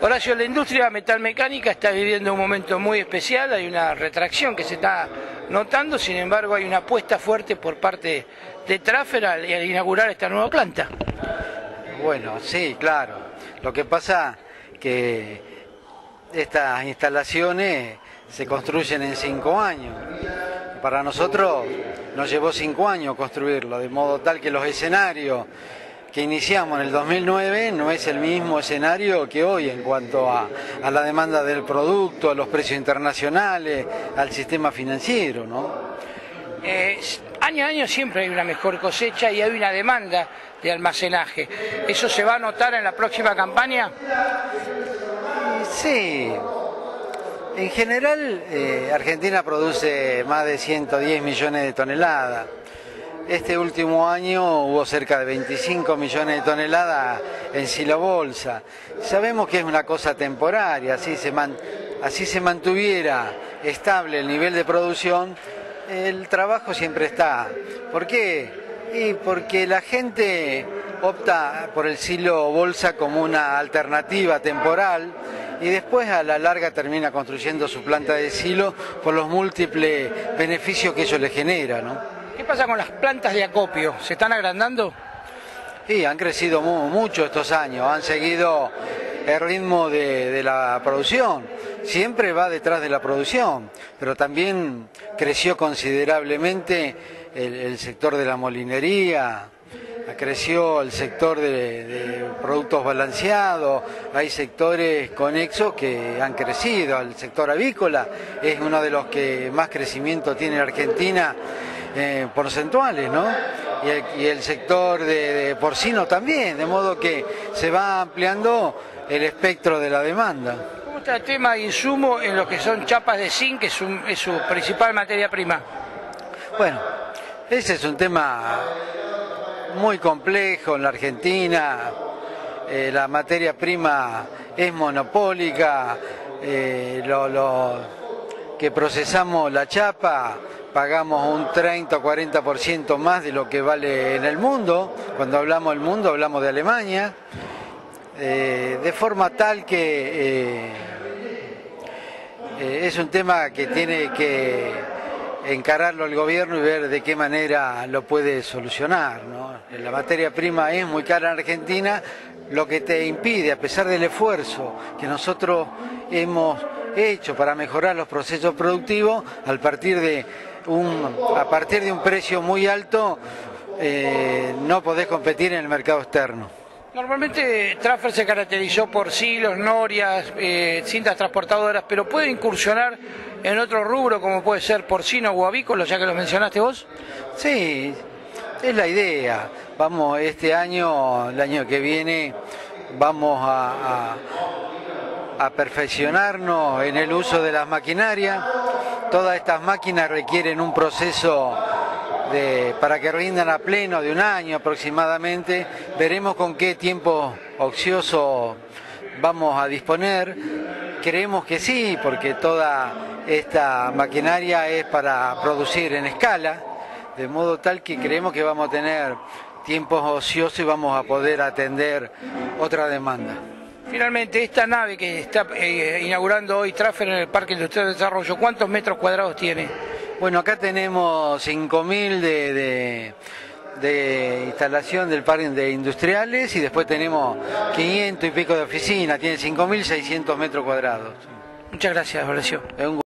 Horacio, la industria metalmecánica está viviendo un momento muy especial, hay una retracción que se está notando, sin embargo hay una apuesta fuerte por parte de Traffer al inaugurar esta nueva planta. Bueno, sí, claro. Lo que pasa que estas instalaciones se construyen en 5 años. Para nosotros nos llevó 5 años construirlo, de modo tal que los escenarios que iniciamos en el 2009 no es el mismo escenario que hoy en cuanto a la demanda del producto, a los precios internacionales, al sistema financiero, ¿no? Año a año siempre hay una mejor cosecha y hay una demanda de almacenaje. ¿Eso se va a notar en la próxima campaña? Sí. En general, Argentina produce más de 110 millones de toneladas. Este último año hubo cerca de 25 millones de toneladas en silobolsa. Sabemos que es una cosa temporaria, así se mantuviera estable el nivel de producción, el trabajo siempre está. ¿Por qué? Y porque la gente opta por el silo bolsa como una alternativa temporal y después a la larga termina construyendo su planta de silo por los múltiples beneficios que ello le genera, ¿no? ¿Qué pasa con las plantas de acopio? ¿Se están agrandando? Sí, han crecido mucho estos años, han seguido el ritmo de la producción, siempre va detrás de la producción, pero también creció considerablemente el sector de la molinería, creció el sector de productos balanceados, hay sectores conexos que han crecido, el sector avícola es uno de los que más crecimiento tiene en Argentina, porcentuales, ¿no? Y el sector de porcino también, de modo que se va ampliando el espectro de la demanda. ¿Cómo está el tema de insumo en lo que son chapas de zinc, que es su principal materia prima? Bueno, ese es un tema muy complejo en la Argentina, la materia prima es monopólica, lo que procesamos la chapa pagamos un 30 o 40% más de lo que vale en el mundo. Cuando hablamos del mundo hablamos de Alemania, de forma tal que es un tema que tiene que encararlo el gobierno y ver de qué manera lo puede solucionar, ¿no? La materia prima es muy cara en Argentina, lo que te impide, a pesar del esfuerzo que nosotros hemos hecho para mejorar los procesos productivos, a partir de un precio muy alto, no podés competir en el mercado externo. Normalmente Traffer se caracterizó por silos, norias, cintas transportadoras, pero ¿puede incursionar en otro rubro como puede ser porcino o avícola, ya que lo mencionaste vos? Sí, es la idea. Vamos, este año, el año que viene, vamos a perfeccionarnos en el uso de las maquinarias. Todas estas máquinas requieren un proceso para que rindan a pleno de un año aproximadamente. Veremos con qué tiempo ocioso vamos a disponer. Creemos que sí, porque toda esta maquinaria es para producir en escala, de modo tal que creemos que vamos a tener tiempos ociosos y vamos a poder atender otra demanda. Finalmente, esta nave que está inaugurando hoy Traffer en el Parque Industrial de Desarrollo, ¿cuántos metros cuadrados tiene? Bueno, acá tenemos 5.000 de instalación del parque de industriales y después tenemos 500 y pico de oficinas, tiene 5.600 metros cuadrados. Muchas gracias, Horacio.